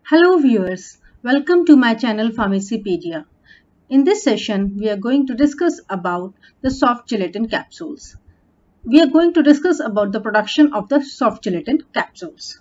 Hello viewers, welcome to my channel Pharmacypedia. In this session, we are going to discuss about the soft gelatin capsules. We are going to discuss about the production of the soft gelatin capsules.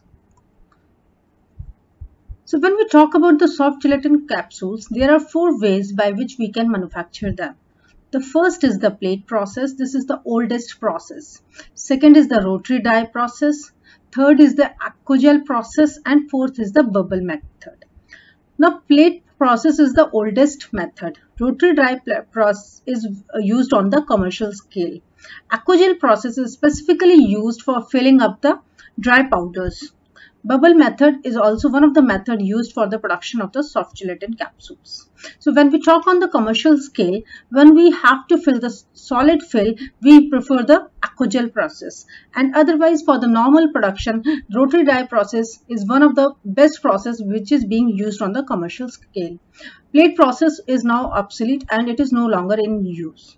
So when we talk about the soft gelatin capsules, there are four ways by which we can manufacture them. The first is the plate process. This is the oldest process. Second is the rotary dye process. Third is the aquagel process, and fourth is the bubble method. Now, plate process is the oldest method. Rotary dye process is used on the commercial scale. Aquagel process is specifically used for filling up the dry powders. Bubble method is also one of the methods used for the production of the soft gelatin capsules. So when we talk on the commercial scale, when we have to fill the solid fill, we prefer the aquagel process. And otherwise, for the normal production, rotary dye process is one of the best process which is being used on the commercial scale. Plate process is now obsolete and it is no longer in use.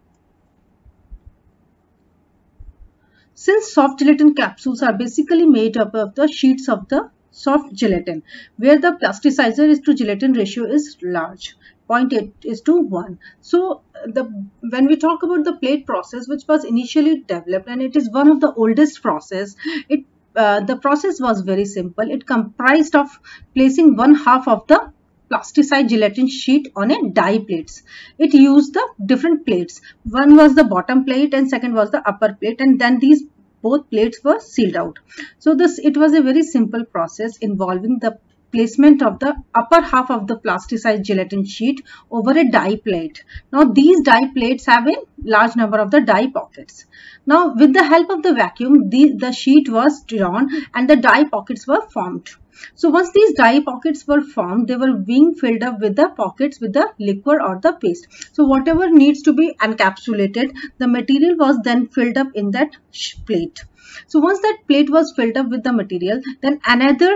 Since soft gelatin capsules are basically made up of the sheets of the soft gelatin, where the plasticizer is to gelatin ratio is large, 0.8:1. So when we talk about the plate process, which was initially developed and it is one of the oldest process, the process was very simple. It comprised of placing one half of the plasticized gelatin sheet on a die plates. It used the different plates. One was the bottom plate and second was the upper plate, and then these both plates were sealed out. So it was a very simple process involving the placement of the upper half of the plasticized gelatin sheet over a die plate. Now these die plates have a large number of the die pockets. Now with the help of the vacuum, the sheet was drawn and the die pockets were formed. So once these die pockets were formed, they were being filled up with the pockets with the liquid or the paste. So whatever needs to be encapsulated, the material was then filled up in that plate. So once that plate was filled up with the material, then another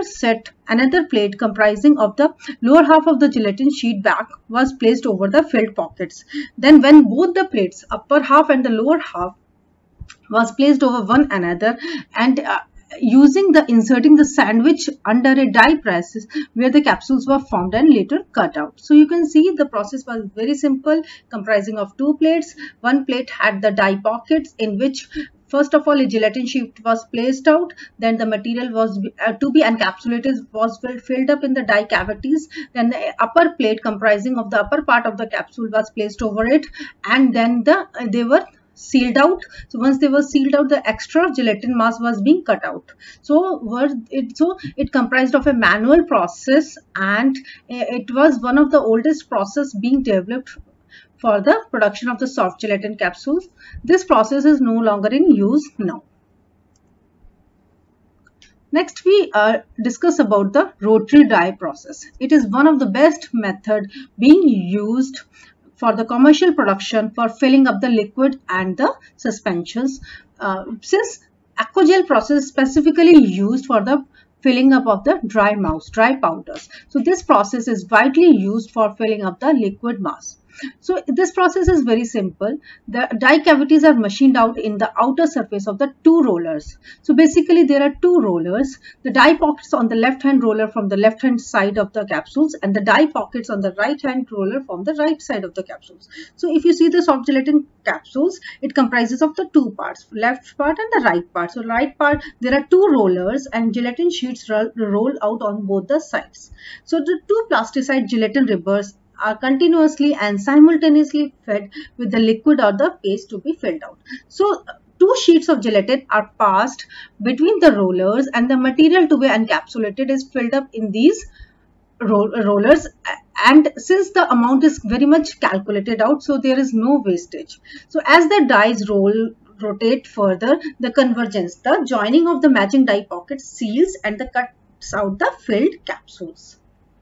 plate comprising of the lower half of the gelatin sheet back was placed over the filled pockets. Then when both the plates, upper half and the lower half, was placed over one another, and inserting the sandwich under a die press where the capsules were formed and later cut out. So you can see the process was very simple, comprising of two plates. One plate had the die pockets in which first of all a gelatin sheet was placed out, then the material was to be encapsulated was filled up in the die cavities, then the upper plate comprising of the upper part of the capsule was placed over it, and then they were sealed out. So once they were sealed out, the extra gelatin mass was being cut out. So it comprised of a manual process, and it was one of the oldest process being developed for the production of the soft gelatin capsules. This process is no longer in use now. Next, we discuss about the rotary dye process. It is one of the best method being used for the commercial production for filling up the liquid and the suspensions. Since aquagel process is specifically used for the filling up of the dry powders. So this process is widely used for filling up the liquid mass. So this process is very simple. The die cavities are machined out in the outer surface of the two rollers. So basically there are two rollers, the die pockets on the left hand roller from the left hand side of the capsules, and the die pockets on the right hand roller from the right side of the capsules. So if you see the soft gelatin capsules, it comprises of the two parts, left part and the right part. So right part, there are two rollers and gelatin sheets roll out on both the sides. So the two plasticized gelatin ribbons are continuously and simultaneously fed with the liquid or the paste to be filled out. So two sheets of gelatin are passed between the rollers, and the material to be encapsulated is filled up in these rollers, and since the amount is very much calculated out, so there is no wastage. So as the dies rotate further, the convergence, the joining of the matching die pockets seals and cuts out the filled capsules.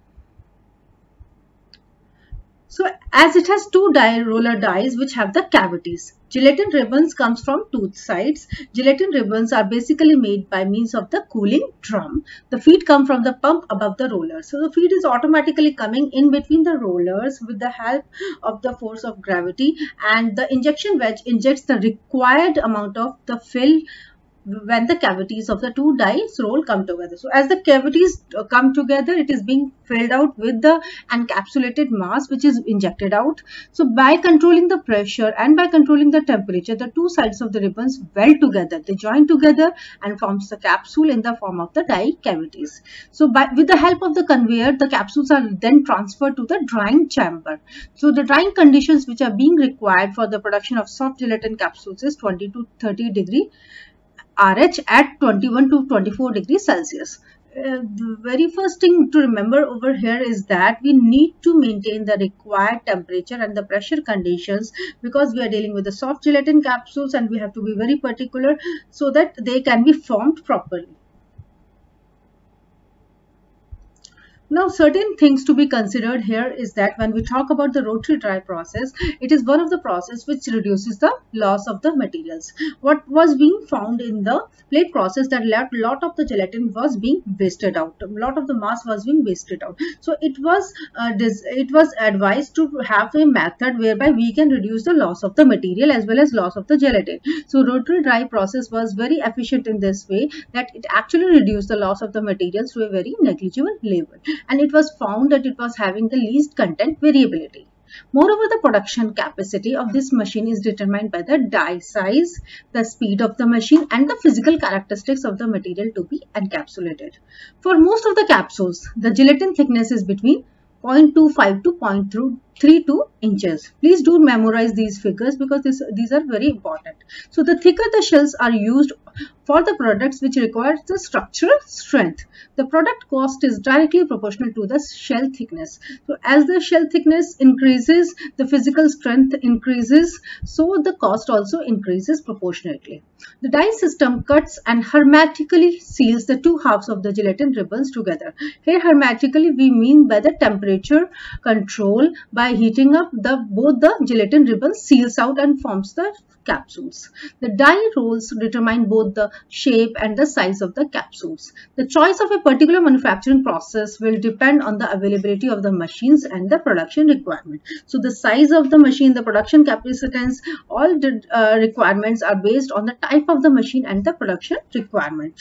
So as it has two roller dies which have the cavities, gelatin ribbons comes from two sides. Gelatin ribbons are basically made by means of the cooling drum. The feed come from the pump above the roller. So the feed is automatically coming in between the rollers with the help of the force of gravity, and the injection wedge injects the required amount of the fill when the cavities of the two dies roll come together. So as the cavities come together, it is being filled out with the encapsulated mass which is injected out. So by controlling the pressure and by controlling the temperature, the two sides of the ribbons weld together, they join together and forms the capsule in the form of the die cavities. So with the help of the conveyor, the capsules are then transferred to the drying chamber. So the drying conditions which are being required for the production of soft gelatin capsules is 20 to 30 degree RH at 21 to 24 degrees Celsius. The very first thing to remember over here is that we need to maintain the required temperature and the pressure conditions, because we are dealing with the soft gelatin capsules and we have to be very particular so that they can be formed properly. Now, certain things to be considered here is that when we talk about the rotary dry process, it is one of the process which reduces the loss of the materials. What was being found in the plate process, that a lot of the gelatin was being wasted out. A lot of the mass was being wasted out. So it was advised to have a method whereby we can reduce the loss of the material as well as loss of the gelatin. So rotary dry process was very efficient in this way that it actually reduced the loss of the materials to a very negligible level. And it was found that it was having the least content variability. Moreover, the production capacity of this machine is determined by the die size, the speed of the machine, and the physical characteristics of the material to be encapsulated. For most of the capsules, the gelatin thickness is between 0.25 to 0.32 inches. Please do memorize these figures because these are very important. So the thicker the shells are used for the products which requires the structural strength. The product cost is directly proportional to the shell thickness. So as the shell thickness increases, the physical strength increases, so the cost also increases proportionately. The die system cuts and hermetically seals the two halves of the gelatin ribbons together. Here hermetically we mean by the temperature control. By heating up, both the gelatin ribbons seals out and forms the capsules. The die rolls determine both the shape and the size of the capsules. The choice of a particular manufacturing process will depend on the availability of the machines and the production requirement. So the size of the machine, the production capacitance, all the requirements are based on the type of the machine and the production requirement.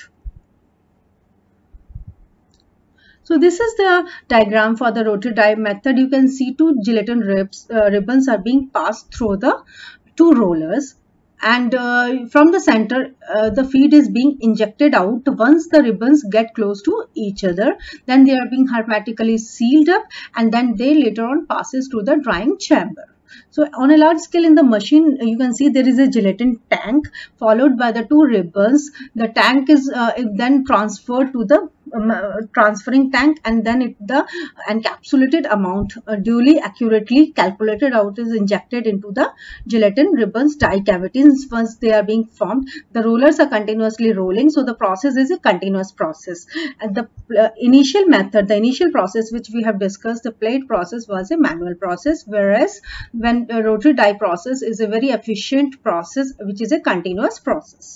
So this is the diagram for the rotary die method. You can see two gelatin ribbons are being passed through the two rollers, and from the center the feed is being injected out. Once the ribbons get close to each other, then they are being hermetically sealed up, and then they later on passes to the drying chamber. So on a large scale in the machine, you can see there is a gelatin tank followed by the two ribbons. The tank is then transferred to the transferring tank, and then the encapsulated amount duly accurately calculated out is injected into the gelatin ribbons die cavities. Once they are being formed, the rollers are continuously rolling, so the process is a continuous process. And the initial method, the initial process which we have discussed, the plate process, was a manual process, whereas when the rotary die process is a very efficient process which is a continuous process.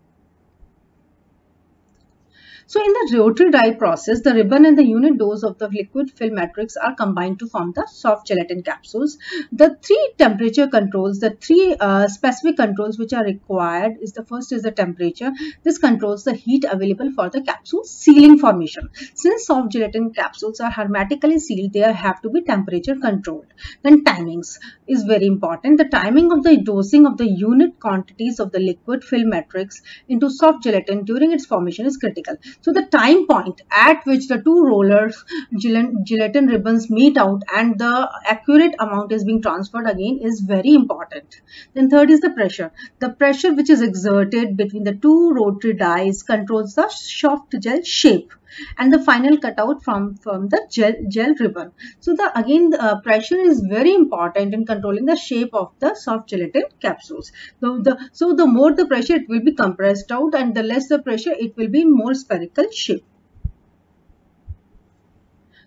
So in the rotary die process, the ribbon and the unit dose of the liquid film matrix are combined to form the soft gelatin capsules. The three temperature controls, the three specific controls which are required is the first is the temperature. This controls the heat available for the capsule sealing formation. Since soft gelatin capsules are hermetically sealed, they have to be temperature controlled. Then timings is very important. The timing of the dosing of the unit quantities of the liquid film matrix into soft gelatin during its formation is critical. So the time point at which the two rollers gelatin ribbons meet out and the accurate amount is being transferred again is very important. Then third is the pressure. The pressure which is exerted between the two rotary dies controls the soft gel shape and the final cutout from the gel ribbon. So the pressure is very important in controlling the shape of the soft gelatin capsules. So the more the pressure, it will be compressed out, and the less the pressure, it will be in more spherical shape.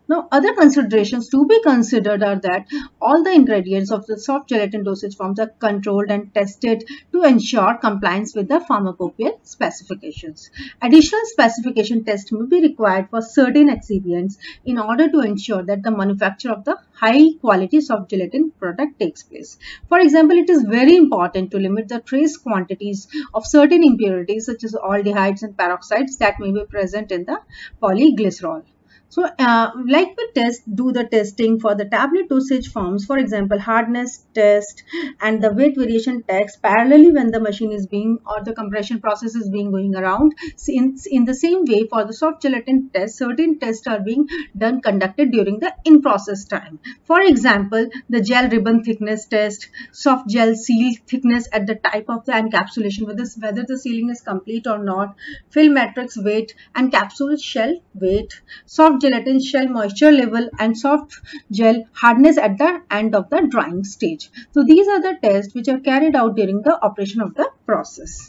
Now, other considerations to be considered are that all the ingredients of the soft gelatin dosage forms are controlled and tested to ensure compliance with the pharmacopoeial specifications. Additional specification tests may be required for certain excipients in order to ensure that the manufacture of the high quality soft gelatin product takes place. For example, it is very important to limit the trace quantities of certain impurities such as aldehydes and peroxides that may be present in the polyglycerol. So, like we do the testing for the tablet dosage forms, for example, hardness test and the weight variation test parallelly when the machine is being or the compression process is being going around. In the same way, for the soft gelatin test, certain tests are being conducted during the in-process time. For example, the gel ribbon thickness test, soft gel seal thickness at the type of the encapsulation, whether the sealing is complete or not, film matrix weight and capsule shell weight, soft gelatin shell moisture level and soft gel hardness at the end of the drying stage. So these are the tests which are carried out during the operation of the process.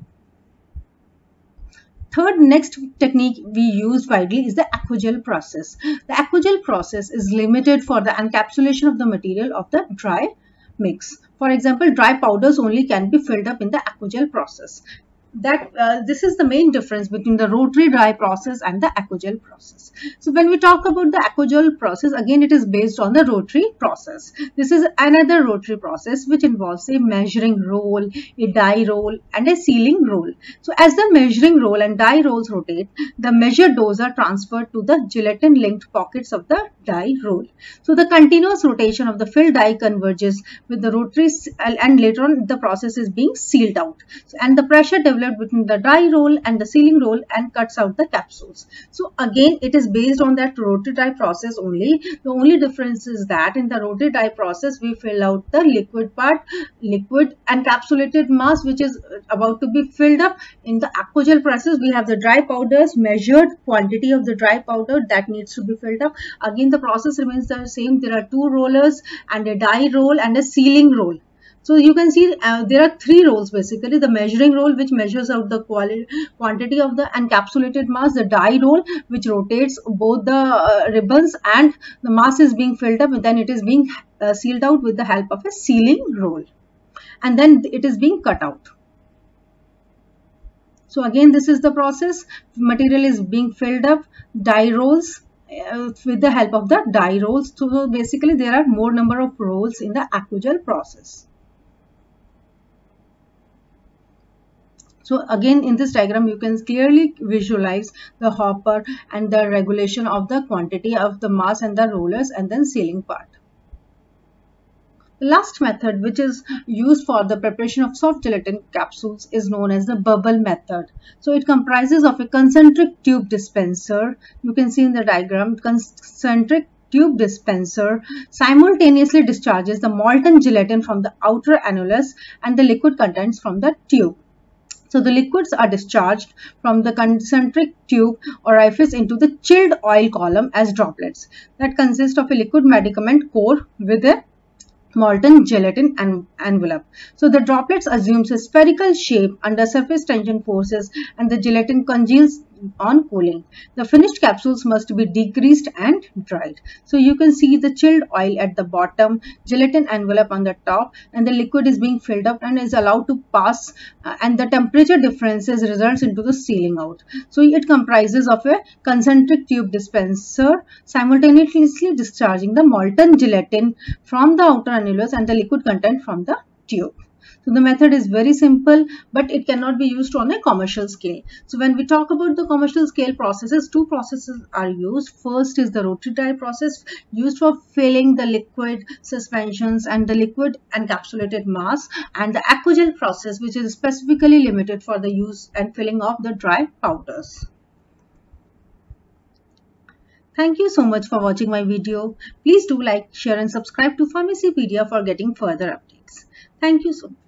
Third, next technique we use widely is the aquagel process. The aquagel process is limited for the encapsulation of the material of the dry mix. For example, dry powders only can be filled up in the aquagel process. This is the main difference between the rotary dry process and the aquagel process. So when we talk about the aquagel process, again it is based on the rotary process. This is another rotary process which involves a measuring roll, a die roll and a sealing roll. So as the measuring roll and die rolls rotate, the measured dose are transferred to the gelatin linked pockets of the die roll. So the continuous rotation of the filled die converges with the rotary and later on the process is being sealed out. And the pressure developed between the die roll and the sealing roll and cuts out the capsules. So again it is based on that rotary die process only. The only difference is that in the rotary die process we fill out the liquid part, liquid encapsulated mass which is about to be filled up. In the aquagel process we have the dry powders, measured quantity of the dry powder that needs to be filled up. Again the process remains the same. There are two rollers and a die roll and a sealing roll. So you can see there are three rolls basically: the measuring roll which measures out the quantity of the encapsulated mass, the die roll which rotates both the ribbons and the mass is being filled up, and then it is being sealed out with the help of a sealing roll, and then it is being cut out. So again this is the process. Material is being filled up, die rolls with the help of the die rolls. So basically there are more number of rolls in the aquagel process. So again in this diagram you can clearly visualize the hopper and the regulation of the quantity of the mass and the rollers and then sealing part. The last method which is used for the preparation of soft gelatin capsules is known as the bubble method. So it comprises of a concentric tube dispenser. You can see in the diagram, concentric tube dispenser simultaneously discharges the molten gelatin from the outer annulus and the liquid contents from the tube. So the liquids are discharged from the concentric tube orifice into the chilled oil column as droplets that consist of a liquid medicament core with a molten gelatin envelope. So the droplets assumes a spherical shape under surface tension forces and the gelatin congeals on cooling. The finished capsules must be degreased and dried. So you can see the chilled oil at the bottom, gelatin envelope on the top, and the liquid is being filled up and is allowed to pass, and the temperature differences results into the sealing out. So it comprises of a concentric tube dispenser simultaneously discharging the molten gelatin from the outer annulus and the liquid content from the tube. So the method is very simple, but it cannot be used on a commercial scale. So when we talk about the commercial scale processes, two processes are used. First is the rotary die process used for filling the liquid suspensions and the liquid encapsulated mass, and the aquagel process which is specifically limited for the use and filling of the dry powders. Thank you so much for watching my video. Please do like, share and subscribe to Pharmacypedia for getting further updates. Thank you so much.